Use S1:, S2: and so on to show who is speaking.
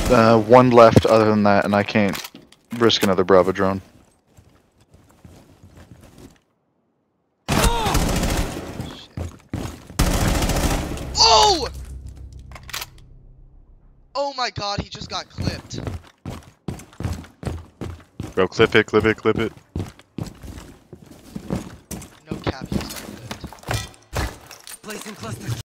S1: One left other than that, and I can't risk another Bravo drone.
S2: Oh! Oh my god, he just got clipped.
S3: Bro, clip it, clip it, clip it.
S2: No cap, he just got clipped.
S4: Placing cluster.